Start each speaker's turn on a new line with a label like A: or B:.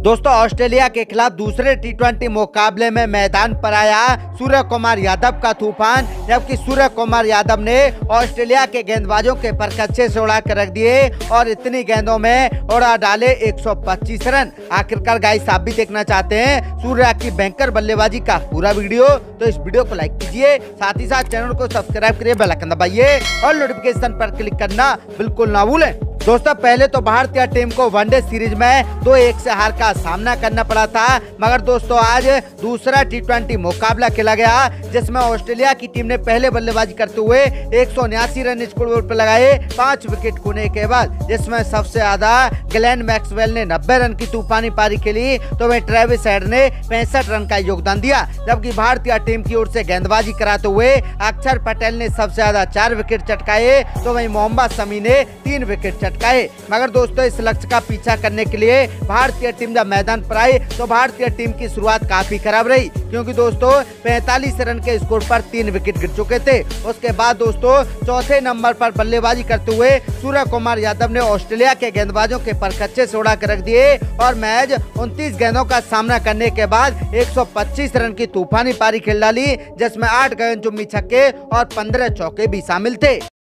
A: दोस्तों ऑस्ट्रेलिया के खिलाफ दूसरे टी20 मुकाबले में मैदान पर आया सूर्य कुमार यादव का तूफान, जबकि सूर्य कुमार यादव ने ऑस्ट्रेलिया के गेंदबाजों के परखच्चे से उड़ा कर रख दिए और इतनी गेंदों में उड़ा डाले 125 रन। आखिरकार गाइस, आप भी देखना चाहते हैं सूर्या की भयंकर बल्लेबाजी का पूरा वीडियो, तो इस वीडियो को लाइक कीजिए, साथ ही साथ चैनल को सब्सक्राइब करिए, बेल आइकन दबाइए और नोटिफिकेशन पर क्लिक करना बिल्कुल ना भूलें। दोस्तों पहले तो भारतीय टीम को वनडे सीरीज में 2-1 से हार का सामना करना पड़ा था, मगर दोस्तों आज दूसरा टी20 मुकाबला खेला गया जिसमें ऑस्ट्रेलिया की टीम ने पहले बल्लेबाजी करते हुए 179 रन स्कोरबोर्ड पर लगाए 5 विकेट खोने के बाद, जिसमें सबसे ज्यादा ग्लेन मैक्सवेल ने 90 रन की तूफानी पारी खेली, तो वहीं ट्रेविस हेड ने 65 रन का योगदान दिया। जबकि भारतीय टीम की ओर से गेंदबाजी कराते हुए अक्षर पटेल ने सबसे ज्यादा 4 विकेट चटकाए, तो वहीं मोहम्मद शमी ने 3 विकेट चटकाए। मगर दोस्तों इस लक्ष्य का पीछा करने के लिए भारतीय टीम जब मैदान पर आई तो भारतीय टीम की शुरुआत काफी खराब रही, क्योंकि दोस्तों 45 रन के स्कोर पर 3 विकेट गिर चुके थे। उसके बाद दोस्तों चौथे नंबर पर बल्लेबाजी करते हुए सूर्य कुमार यादव ने ऑस्ट्रेलिया के गेंदबाजों के परखच्चे से उड़ा कर रख दिए और मैच 29 गेंदों का सामना करने के बाद 125 रन की तूफानी पारी खेल डाली, जिसमें 8 गगनचुंबी छक्के और 15 चौके भी शामिल थे।